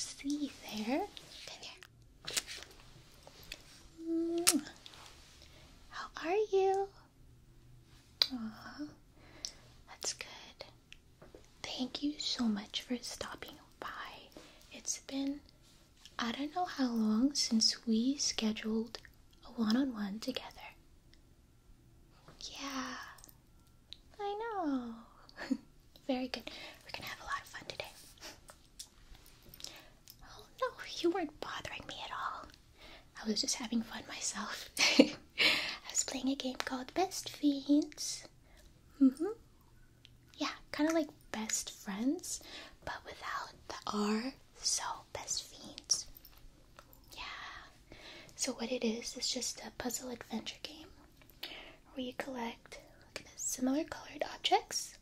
see there. Come here. How are you? Aw, that's good. Thank you so much for stopping by. It's been, I don't know how long since we scheduled a one-on-one together. Yeah, I know. Very good. We're gonna have a lot of fun today. Oh no, you weren't bothering me at all. I was just having fun myself. I was playing a game called Best Fiends. Yeah, kind of like Best Friends, but without the R, so Best Fiends. Yeah. So what it is just a puzzle adventure game where you collect similar colored objects.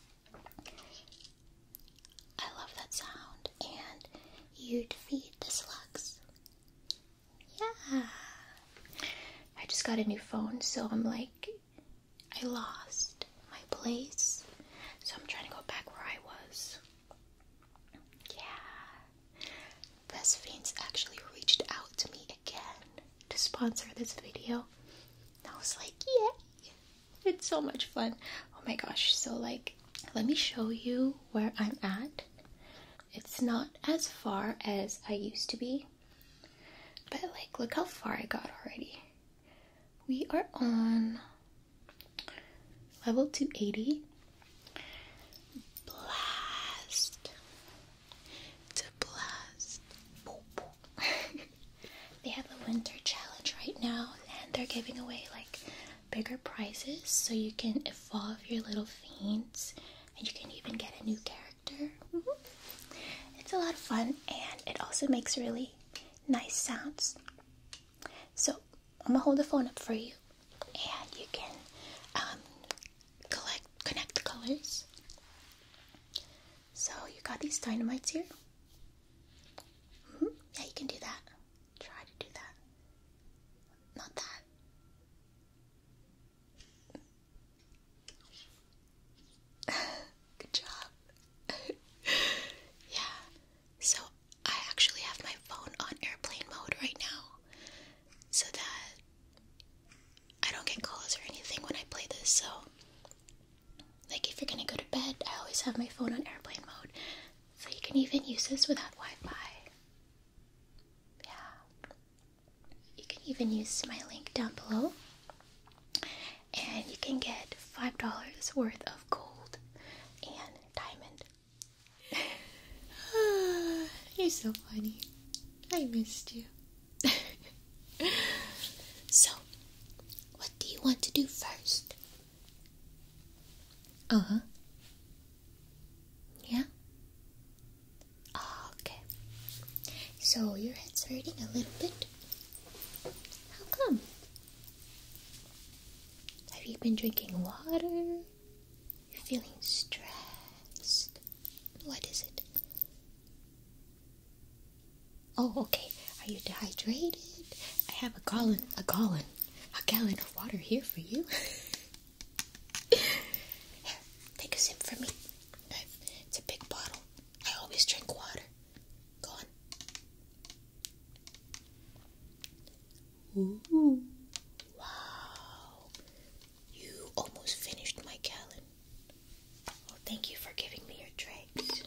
I love that sound. And you defeat the slugs. Yeah. I just got a new phone, so I'm like, I lost my place. So I'm trying to go back where I was. Yeah. Best Fiends actually reached out to me again to sponsor this video. And I was like, yeah, it's so much fun. Oh my gosh. So like, let me show you where I'm at. It's not as far as I used to be, but like, look how far I got already. We are on level 280. Blast to blast. They have a winter challenge right now, and they're giving away like bigger prizes, so you can evolve your little fiends, and you can even get a new character. It's a lot of fun, and it also makes really nice sounds. So I'm gonna hold the phone up for you, and you can connect the colors. So you got these dynamites here. Yeah, you can do that. Try to do that. Not that. Good job. Yeah. So I actually have my phone on airplane mode right now, so that I don't get calls or anything when I play this. So like, if you're gonna go to bed, I always have my phone on airplane mode, so you can even use this without Wi-Fi. Yeah. You can even use my link down below, and you can get $5 worth of gold and diamond. You're so funny. I missed you. So, what do you want to do first? Yeah? Oh, okay. So, your head's hurting a little bit. How come? Have you been drinking water? You're feeling stressed. What is it? Oh, okay. Are you dehydrated? I have a gallon of water here for you. Here, take a sip from me. It's a big bottle. I always drink water. Go on. Ooh. Wow. You almost finished my gallon. Well, thank you for giving me your dregs.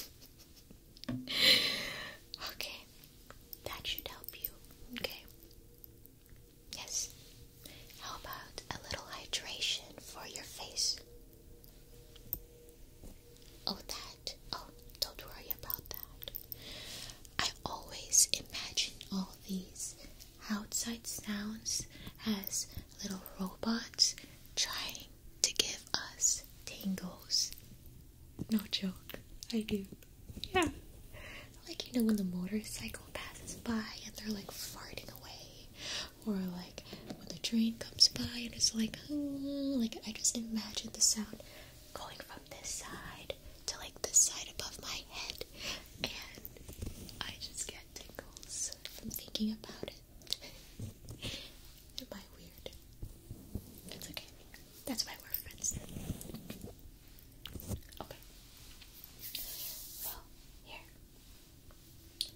Okay. That should help you. Okay. Yes. How about a little hydration for your face? Oh, that. Oh, don't worry about that. I always imagine all these outside sounds as little robots trying to give us tingles. No joke. I do. Yeah. Like, you know, when the motorcycle passes by and they're like farting away, or like when the train comes by and it's like, like, I just imagine the sound going from this side to like this side above my head, and I just get tingles from thinking about it. Am I weird? It's okay. That's why we're friends. Okay. Well, here.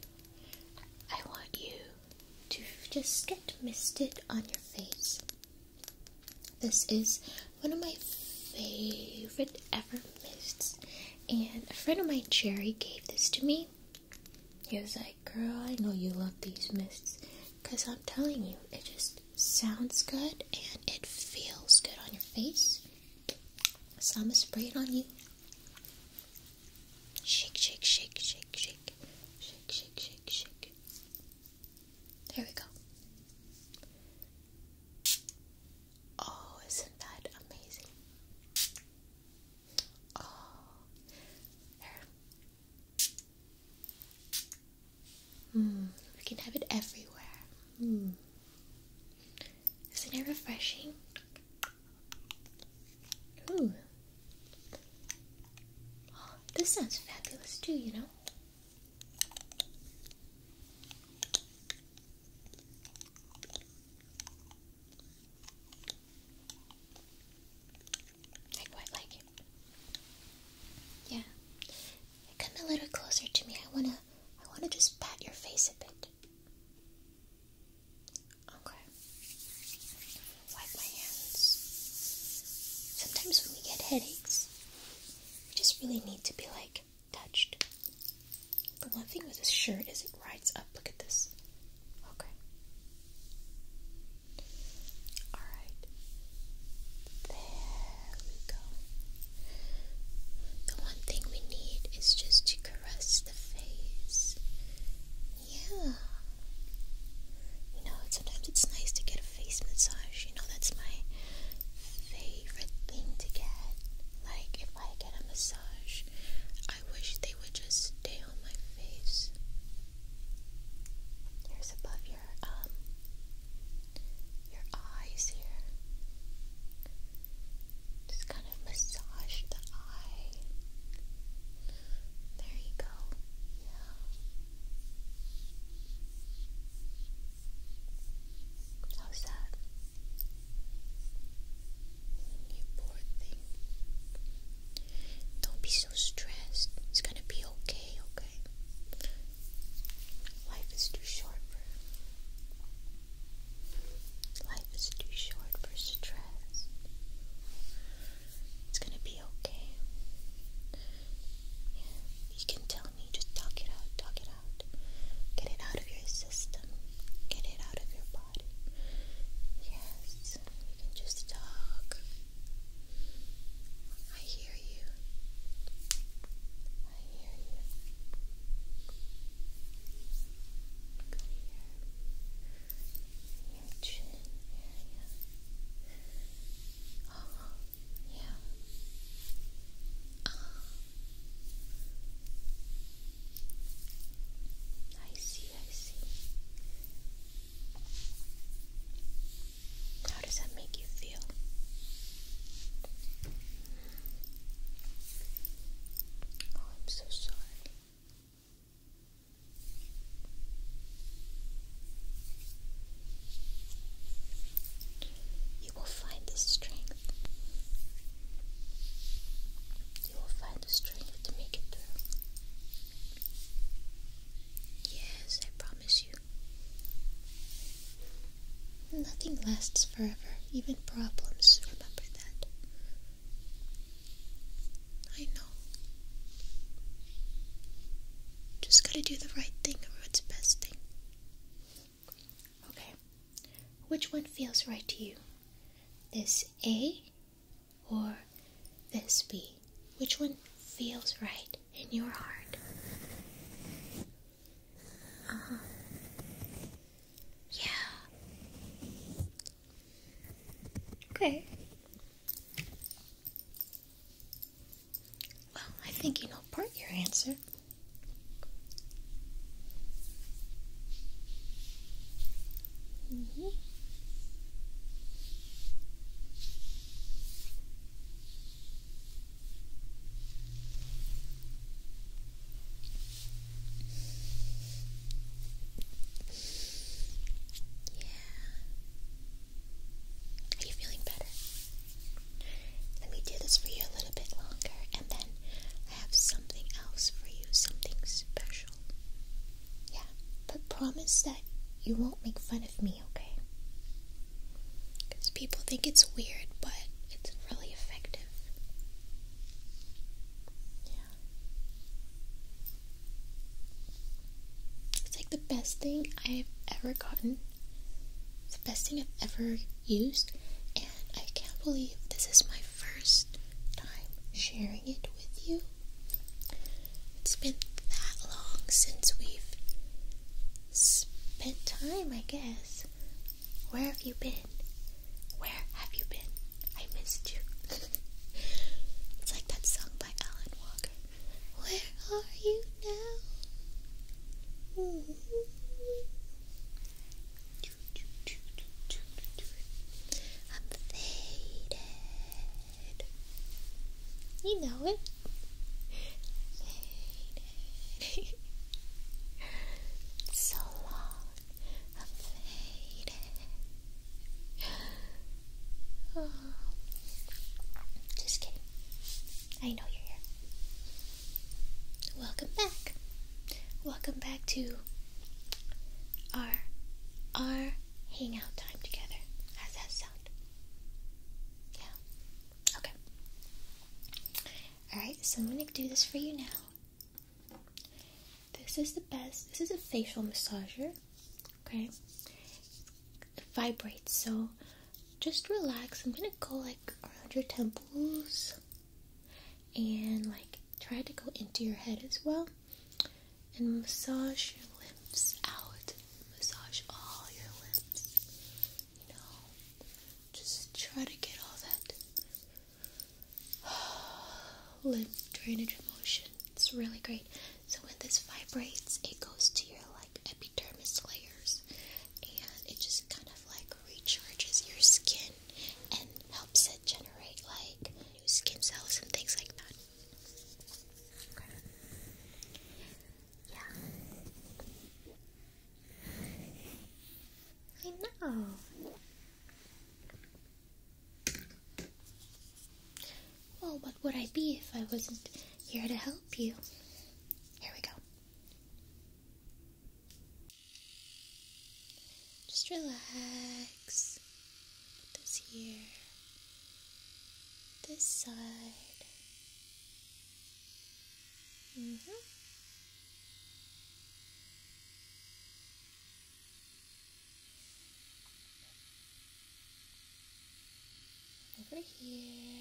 just get misted on your face. This is one of my favorite ever mists, and a friend of mine, Jerry, gave this to me. He was like, girl, I know you love these mists, because I'm telling you, it just sounds good and it feels good on your face. So I'm gonna spray it on you. Shake, shake, shake, shake, shake. Shake, shake, shake, shake. There we go. Oh, isn't that amazing? Oh, there. We can have it everywhere. Isn't it refreshing? Ooh. Oh, this sounds fabulous too, you know? I quite like it. Yeah. Come a little closer to me. I wanna just pat your face a bit. Okay. Wipe my hands. Sometimes when we get headaches, we just really need to be like touched. The one thing with this shirt is it rides up. Look at this. Okay. Alright. There we go. The one thing we need is just to caress the face. Yeah. You know, sometimes it's nice to get a face massage. You know, that's my favorite thing to get. Like, if I get a massage, I wish they would just stay on my face. Here's above your eyes here. Just kind of massage the eye. There you go. Yeah. How's that? You poor thing. Don't be so stressed. It's gonna be okay, okay? Life is too short for stress. It's gonna be okay. Yeah, you can tell me, just talk it out. Get it out of your system. Get it out of your body. Yes, you can just talk. I hear you. Go here. Your chin area. Oh, yeah. I see. How does that make you feel? Oh, I'm so sorry. You will find the strength. You will find the strength to make it through. Yes, I promise you. Nothing lasts forever, even problems. Remember that. I know. Just gotta do the right thing or what's the best thing. Okay. Which one feels right to you? This A or this B? Which one feels right in your heart? Yeah. Okay. Well, I think you know part your answer. Are you feeling better? Let me do this for you a little bit longer, and then I have something else for you, something special. Yeah, but promise that you won't make fun of me, okay? Because people think it's weird, but it's really effective. Yeah. It's like the best thing I've ever gotten. It's the best thing I've ever used, and I can't believe this is my first time sharing it with you. It's been that long since we've spent time, I guess. Where have you been? Where have you been? I missed you. It's like that song by Alan Walker. Where are you now? I'm faded. You know it. Faded. So long. I'm faded. Oh. Just kidding. I know you're here. Welcome back. Welcome back to our hangout time together. How's that sound? Yeah. Okay. Alright, so I'm gonna do this for you now. This is the best. This is a facial massager. Okay. It vibrates, so just relax. I'm gonna go like around your temples and like try to go into your head as well and massage your limbs out. Massage all your limbs. You know, just try to get all that lymph drainage motion. It's really great. So when this vibrates, it goes to your like epidermis layers, and it just kind of like recharges your skin and helps it generate like new skin cells and things like that. Okay. Yeah. I know. Well, what would I be if I wasn't here to help you? Here we go. Just relax. Put this here. This side. Over here.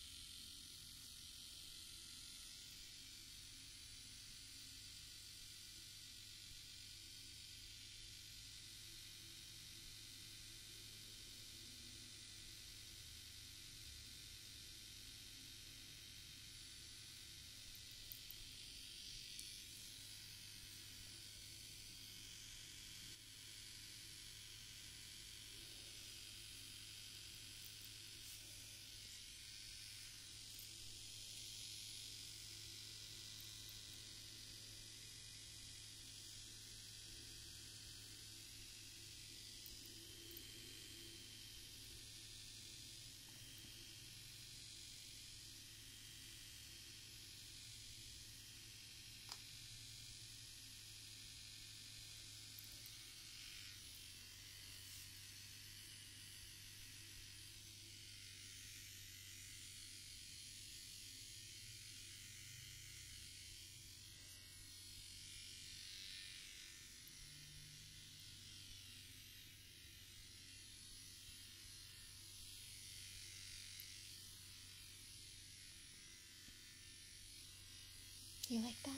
You like that?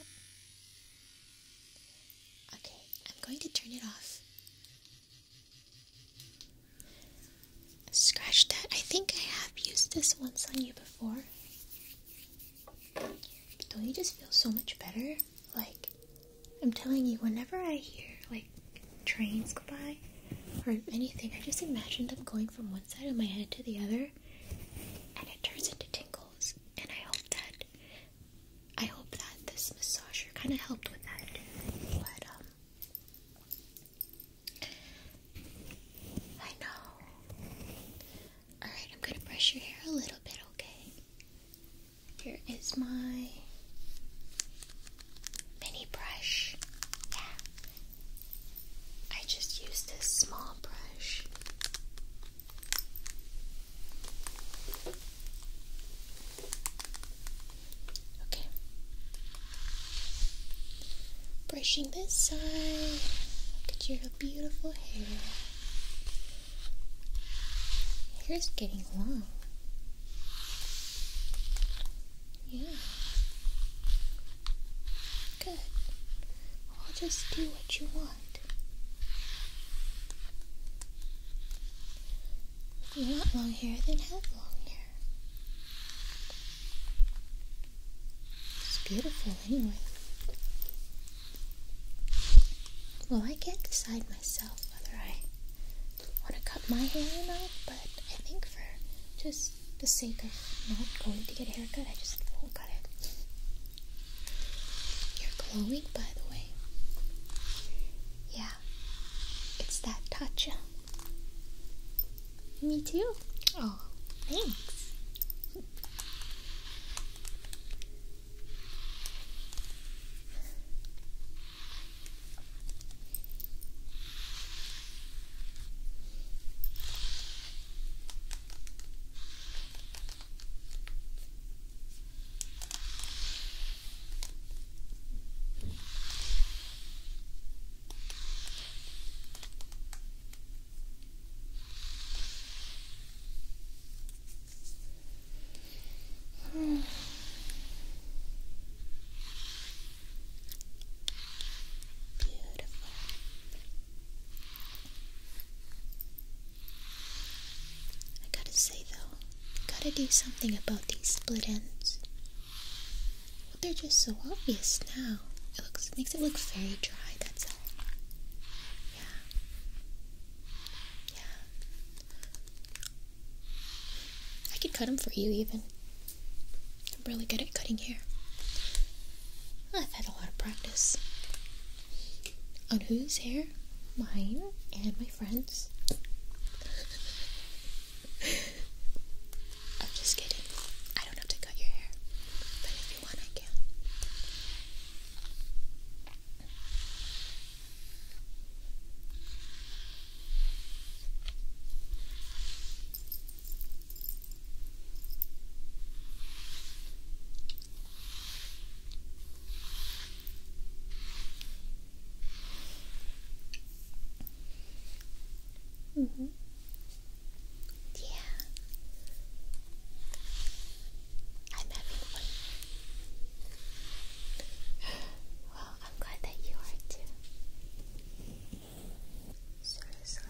Okay, I'm going to turn it off. Scratch that. I think I have used this once on you before. But don't you just feel so much better? Like, I'm telling you, whenever I hear, like, trains go by, or anything, I just imagine them going from one side of my head to the other, and it turns into tingles. And I hope that this massager kind of helped with that. But I know. Alright, I'm gonna brush your hair a little bit, okay? Here is my mini brush. Yeah. I just use brushing this side. Look at your beautiful hair. Hair's getting long. Yeah. Good. I'll just do what you want. If you want long hair, then have long hair. It's beautiful anyway. Well, I can't decide myself whether I want to cut my hair or not, but I think for just the sake of not going to get a haircut, I just won't cut it. You're glowing, by the way. Yeah, it's that Tatcha. Me too. Oh, thanks. Say though, gotta do something about these split ends. Well, they're just so obvious now. Makes it look very dry, that's all. Yeah. I could cut them for you even. I'm really good at cutting hair. I've had a lot of practice. On whose hair? Mine and my friends. I'm just kidding. I don't have to cut your hair. But if you want, I can. Yeah. I'm having fun. Well, I'm glad that you are too. Seriously.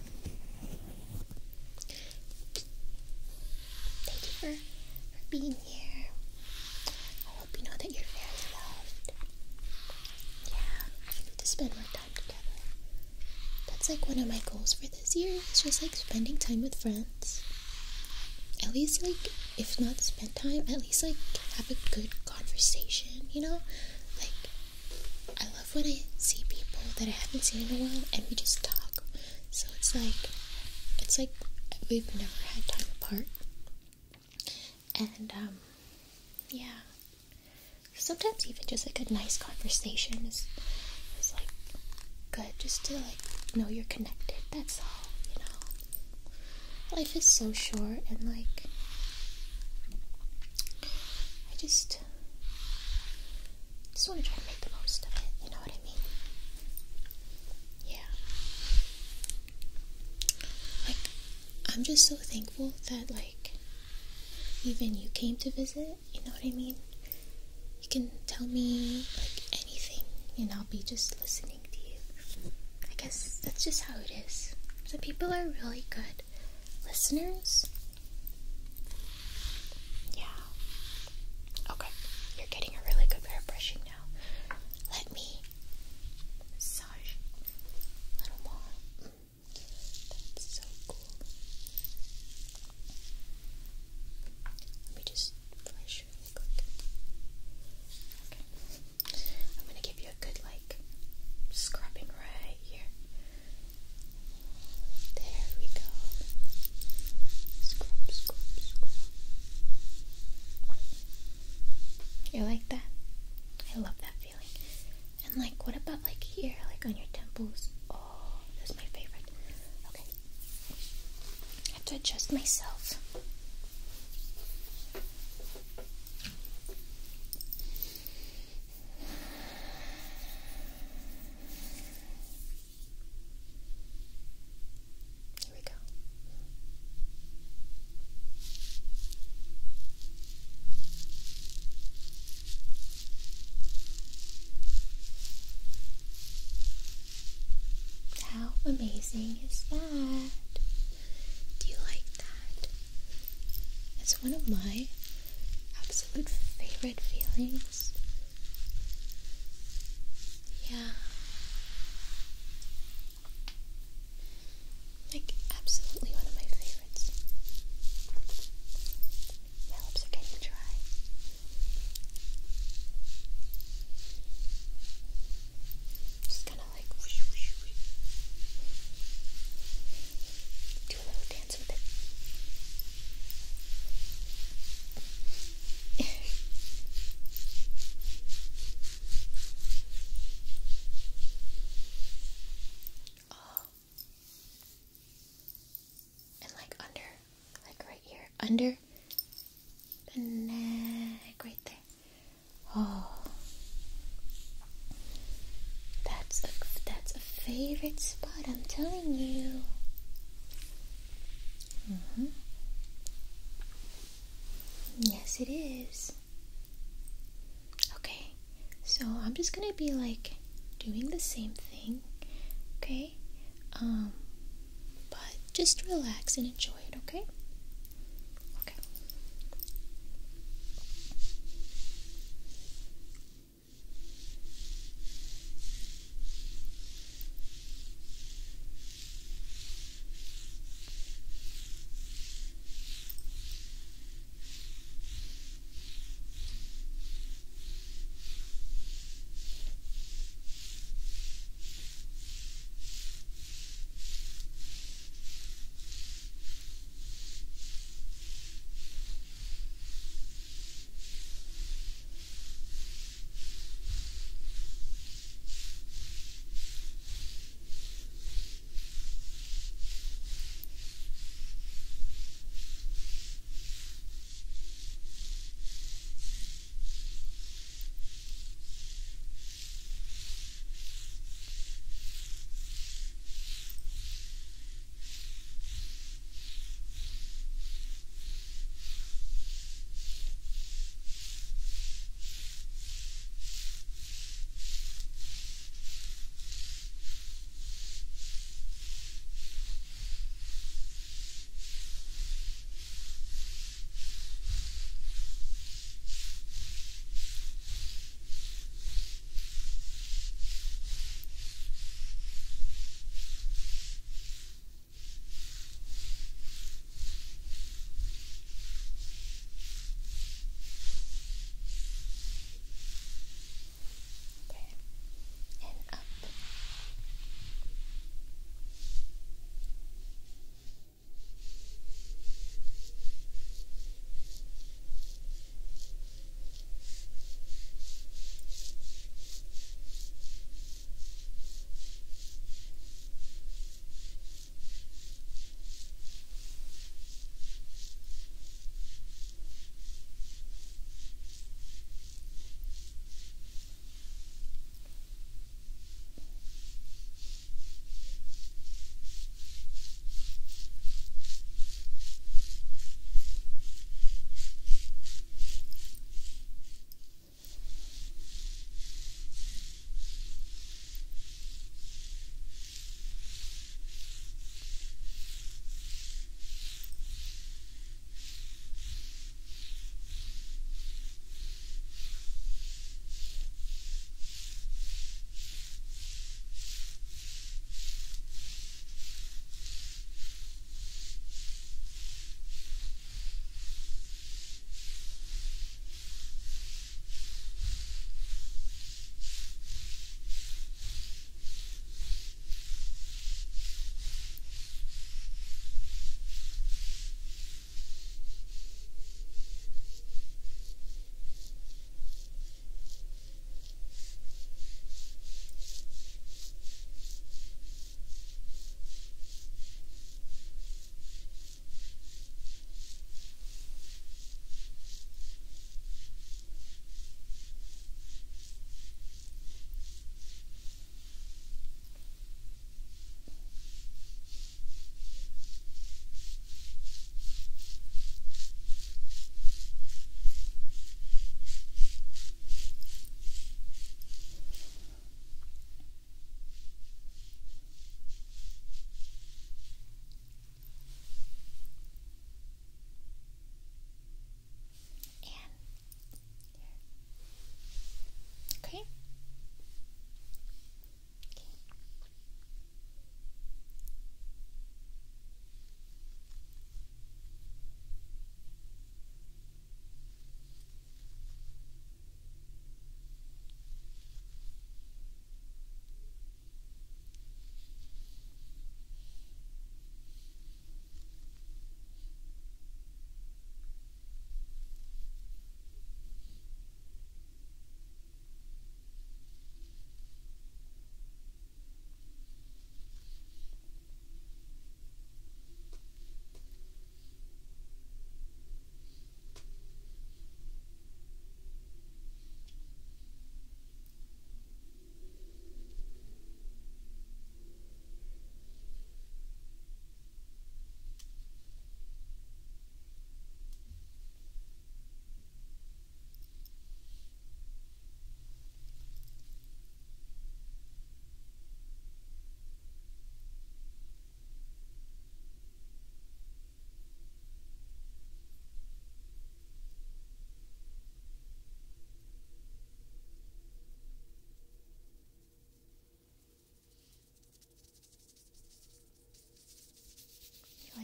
Thank you for being here. I hope you know that you're very loved. Yeah, we need to spend more time together. That's like one of my goals for this year. It's just like spending time with friends. At least like, if not spend time, at least like have a good conversation, you know? Like, I love when I see people that I haven't seen in a while and we just talk. So it's like we've never had time apart. And yeah. Sometimes even just like a nice conversation is like good, just to like know you're connected. That's all, you know. Life is so short, and like I just want to try to make the most of it, you know what I mean? Yeah. Like, I'm just so thankful that like even you came to visit, you know what I mean? You can tell me like anything and I'll be just listening to you. I guess that's just how it is. Some people are really good listeners. Yeah. Okay, you're getting a really good hair brushing now. Let me massage a little more. That's so cool. Let me just brush really quick. Okay. I'm gonna give you a good like scrubbing right here. There we go. Scrub, scrub, scrub. You like that? I love that feeling. And like, what about like here, like on your temples? Oh, that's my favorite. Okay. I have to adjust myself. amazing is that? Do you like that? It's one of my absolute favorite feelings. Yeah. Like, absolutely one of my favorites. My lips are getting dry. Just kind of like whoosh, whoosh, whoosh. Do a little dance with it. Oh. And like under, like right here, under the neck, right there. Oh, that's a favorite spot, I'm telling you. Yes, it is. Okay, so I'm just gonna be like doing the same thing, okay? But just relax and enjoy it, okay? Okay.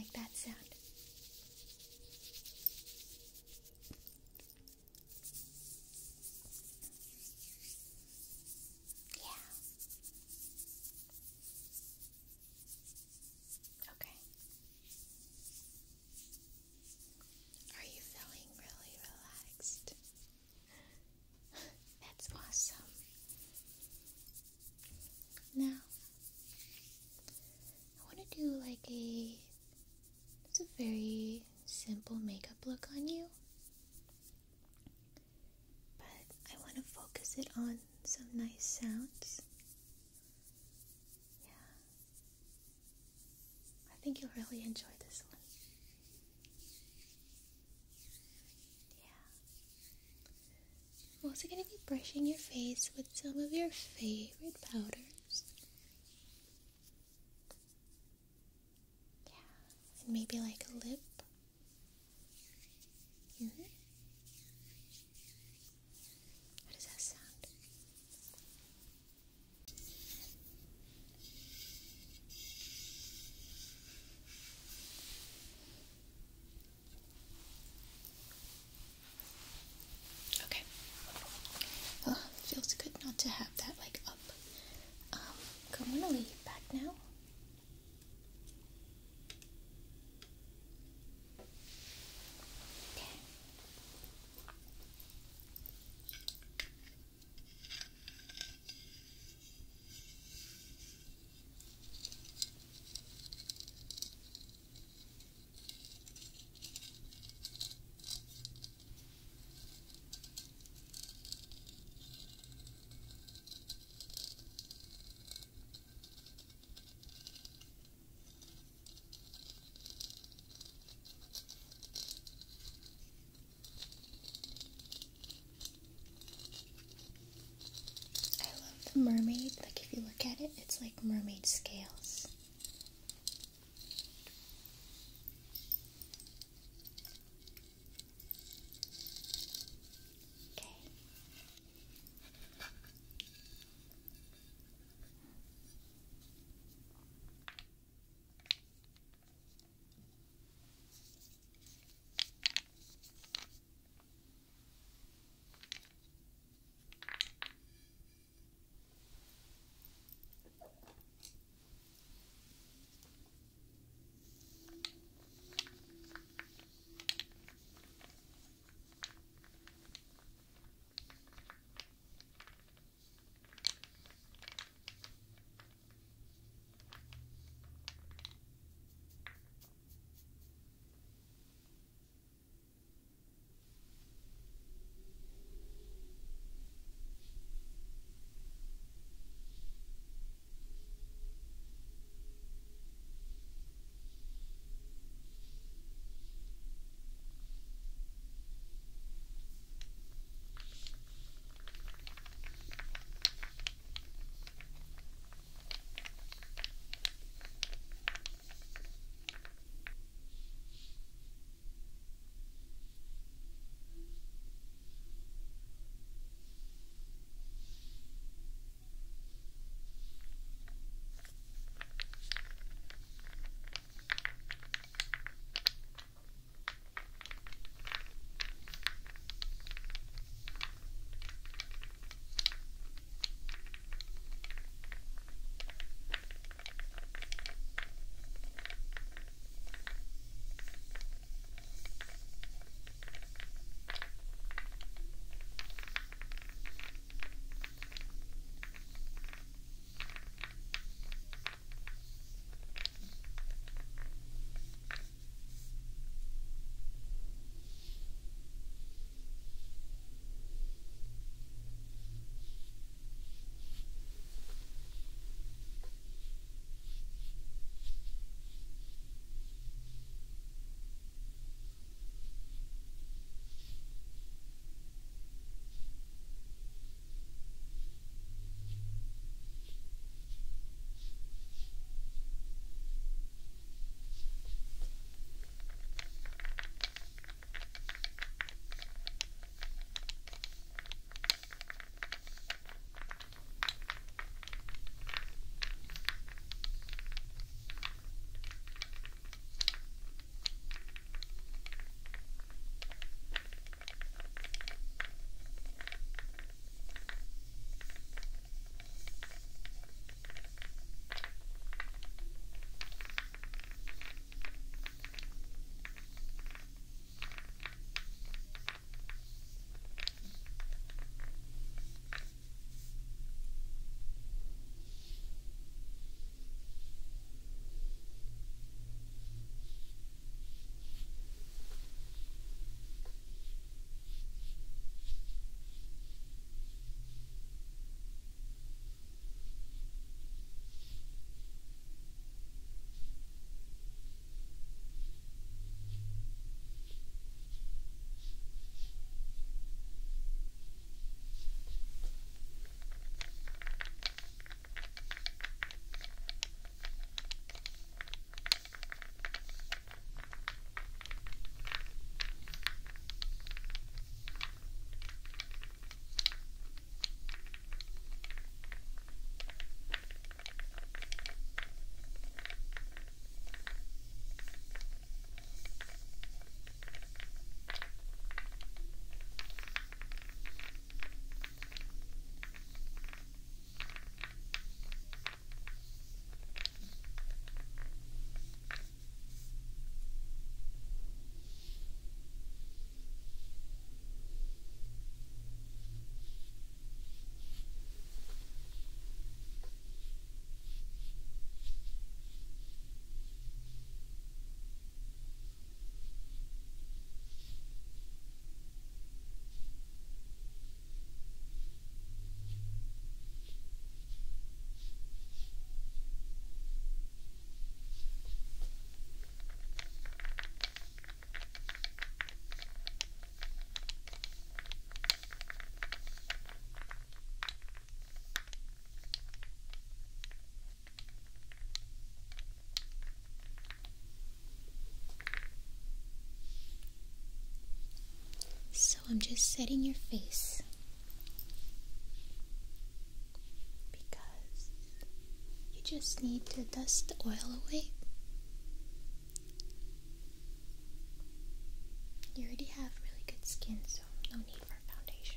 like that sound? Yeah. Okay. Are you feeling really relaxed? That's awesome. Now, I want to do like it's a very simple makeup look on you, but I want to focus it on some nice sounds. Yeah. I think you'll really enjoy this one. Yeah. I'm also going to be brushing your face with some of your favorite powders. Yeah. And maybe like a lip. How does that sound? Okay. Oh, it feels good not to have that like up. I'm gonna lay you back now. Okay. I love the mermaid. Like if you look at it, it's like mermaid scales. Okay. just setting your face because you just need to dust the oil away. You already have really good skin, so no need for foundation.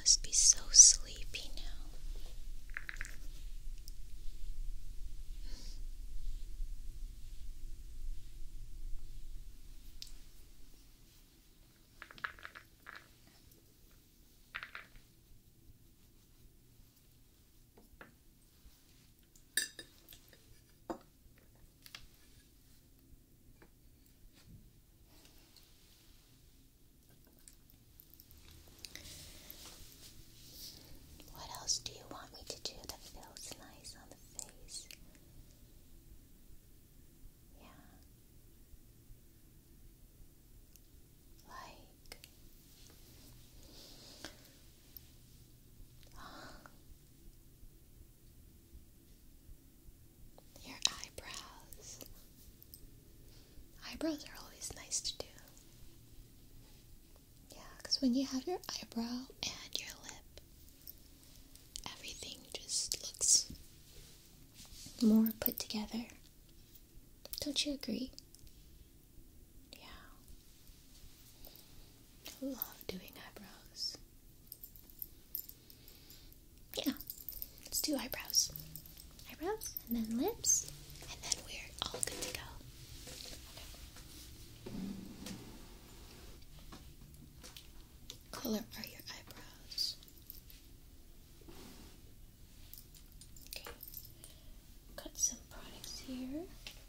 must be so sleepy now. What else do you want me to do that feels nice on the face? Yeah. Like your eyebrows. Eyebrows are always nice to do. Yeah, because when you have your eyebrow and your lip, everything just looks more put together. Don't you agree? Yeah. I love doing eyebrows. Yeah, let's do eyebrows. Eyebrows, and then lips, and then we're all good to go. Color are your eyebrows? Okay, got some products here.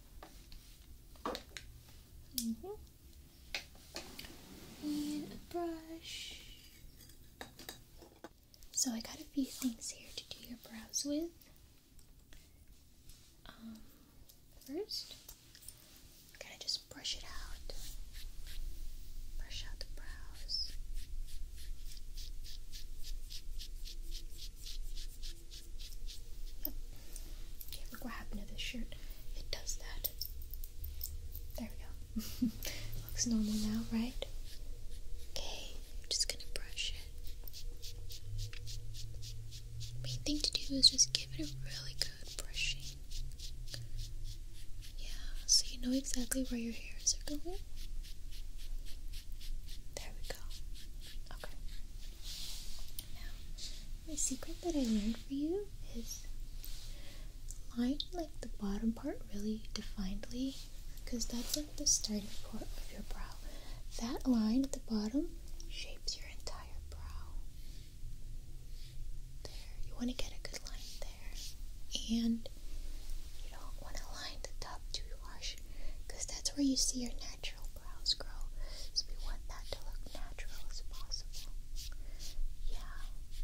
And a brush. So I got a few things here to do your brows with. First, I'm gonna just brush it out. Brush out the brows. Yep. Okay, look what happened to this shirt. It does that. There we go. Looks normal now, right? Okay, I'm just gonna brush it. Main thing to do is just give it a really good brushing. Yeah, so you know exactly where your hairs are going. There we go. Okay. Now, my secret that I learned for you is line like the bottom part really definedly, because that's like the starting part of your brow. That line at the bottom shapes your entire brow. There, you want to get a good line there, and you don't want to line the top too harsh, because that's where you see your natural brows grow. So we want that to look natural as possible. Yeah.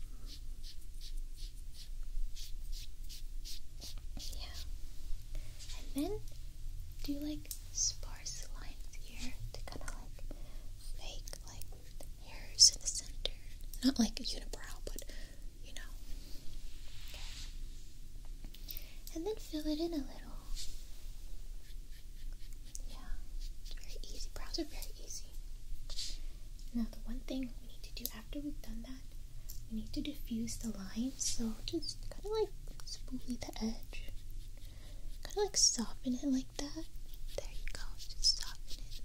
Yeah. And then do like sparse lines here to kind of like fake like hairs in the center. Not like a unibrow, but you know. Okay. And then fill it in a little. Yeah. It's very easy. Brows are very easy. Now the one thing we need to do after we've done that, we need to diffuse the lines. So just kind of like spoolie the edge. Kind of like soften it like that. There you go. Just soften it.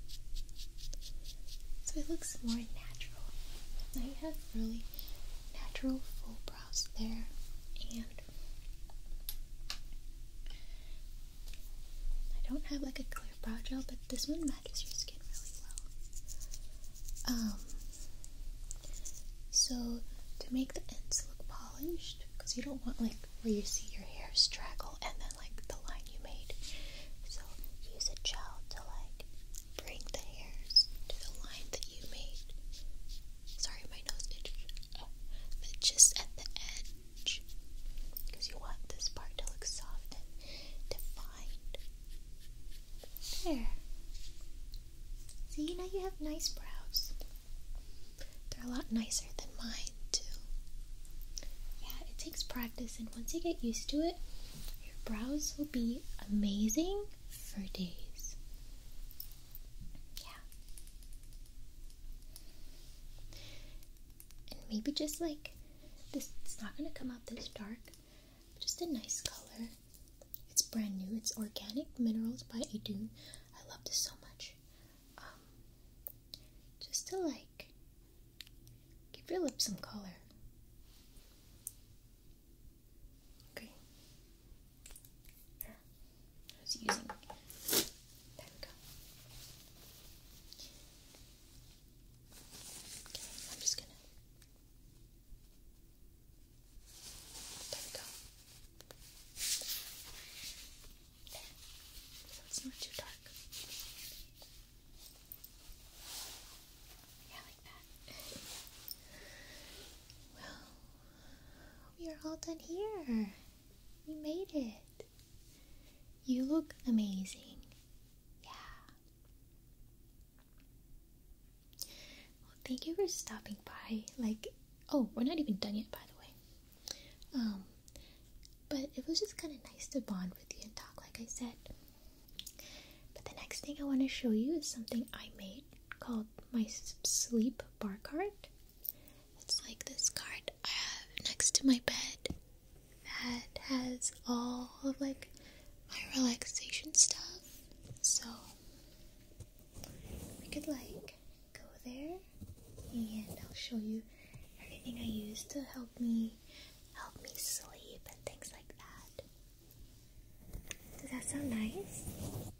So it looks more natural. Now you have really natural full brows there. And I don't have like a clear brow gel, but this one matches your skin really well. So to make the ends look polished, because you don't want like where you see your hair straggle and then like the line you made. So use a gel to like bring the hairs to the line that you made. Sorry, my nose itched. But just at the edge, because you want this part to look soft and defined. There. See, now you have nice brows. They're a lot nicer than mine, too. Yeah, it takes practice, and once you get used to it, your brows will be amazing for days. Yeah. And maybe just like this, it's not gonna come out this dark, but just a nice color. It's brand new. It's Organic Minerals by Idun. I love this so much. Just to like give your lips some color. all done here. You made it. You look amazing. Yeah. Well, thank you for stopping by. Like, oh, we're not even done yet, by the way. But it was just kind of nice to bond with you and talk, like I said. But the next thing I want to show you is something I made called my sleep bar card. It's like this card I have next to my bed that has all of like my relaxation stuff. So we could like go there and I'll show you everything I use to help me sleep and things like that. Does that sound nice?